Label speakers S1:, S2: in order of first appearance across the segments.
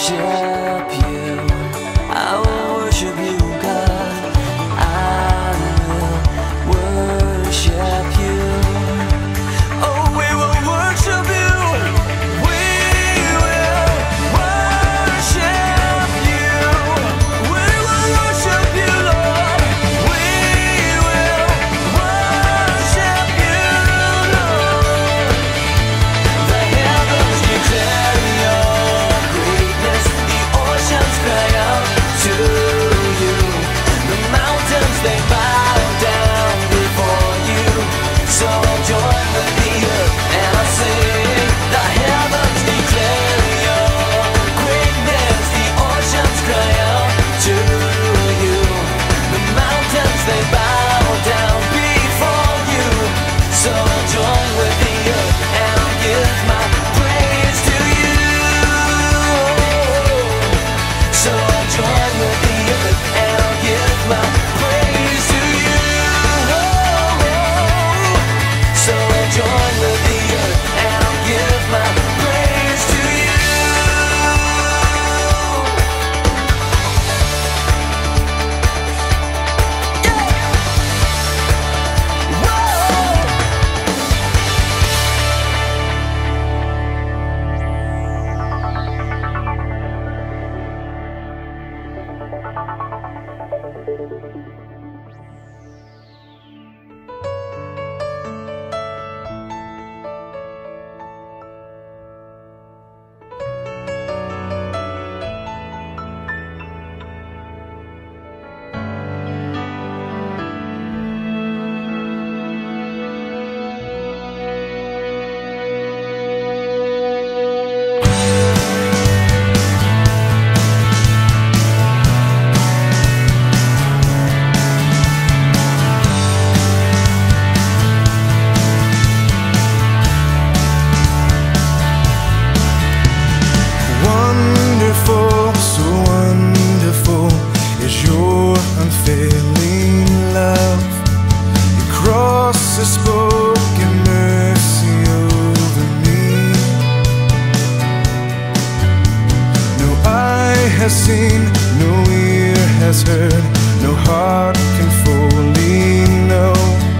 S1: has seen, no ear has heard, no heart can fully know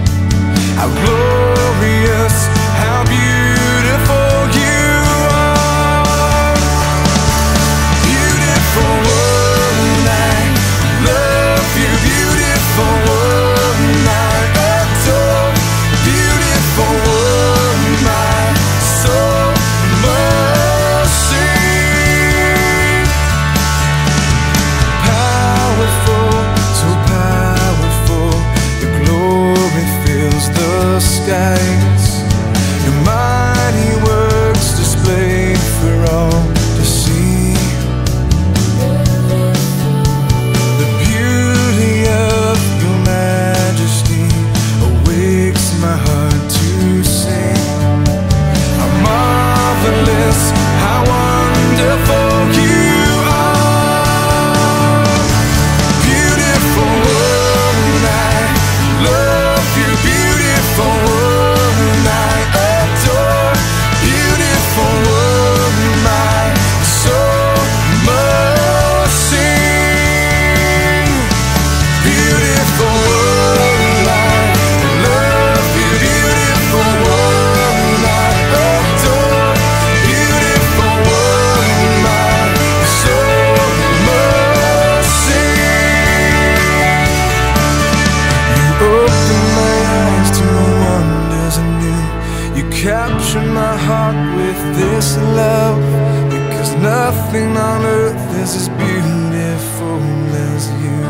S1: how glorious, how beautiful you are. Beautiful one, I love you. Beautiful one, I adore. Beautiful one, my soul must sing. Powerful, so powerful, your glory fills the skies. Your mighty works displayed for all to see. The beauty of your majesty awakes my heart to sing. How marvelous, how wonderful you are. Beautiful one, I love you. Beautiful one, I adore. Beautiful one, my soul must sing. Beautiful one, I love you. Beautiful one, I adore. Beautiful one, my soul must sing. You open my eyes to my wonders anew. You capture my heart with this love, because nothing on earth is as beautiful as you.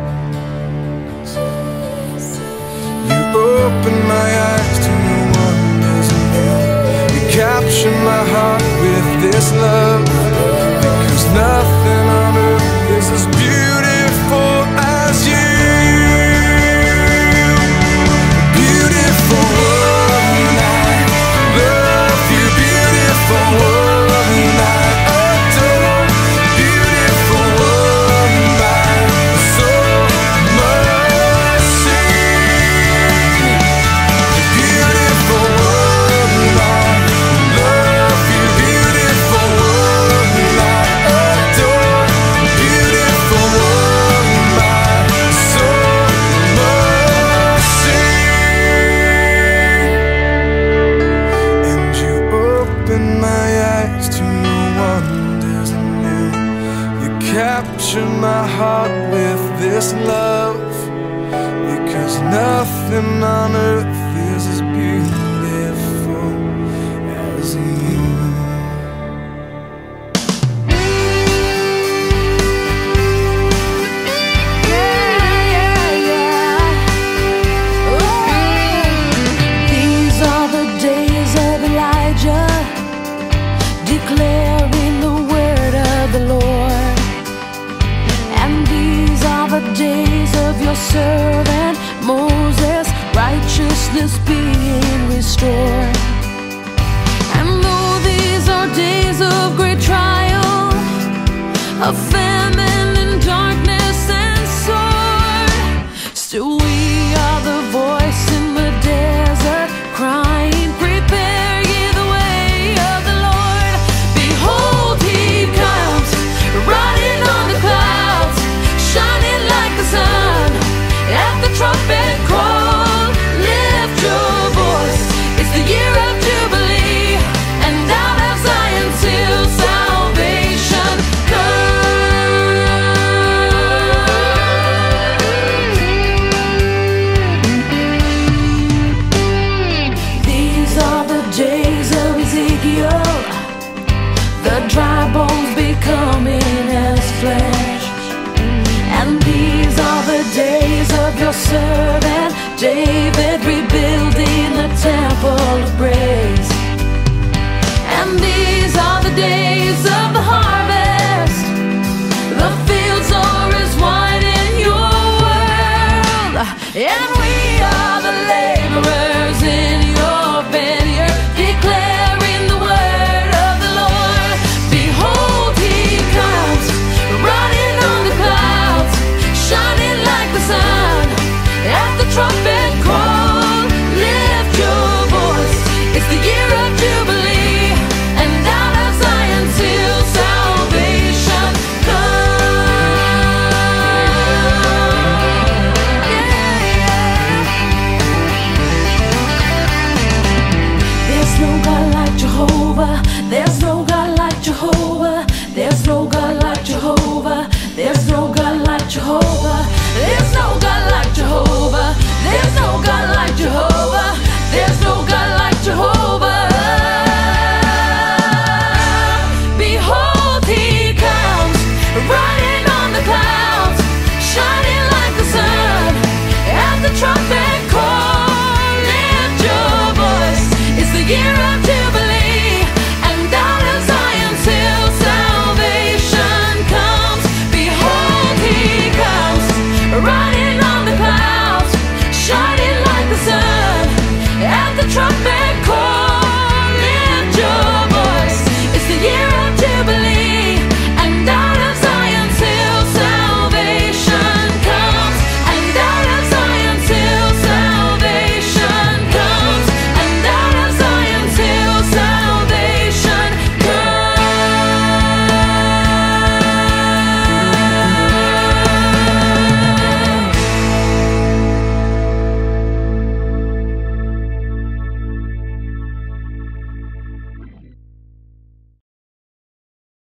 S1: You open my eyes to my wonders anew. You capture my heart with this love, because nothing on earth is as beautiful as you. Beautiful one, I love you. Beautiful one, I adore. Beautiful one, my soul must sing. Beautiful one, I love you. Beautiful one. capture my heart with this love, because nothing on earth is as beautiful as you.
S2: These are the days of Elijah, declaring the word of the Lord. And these are the days of your servant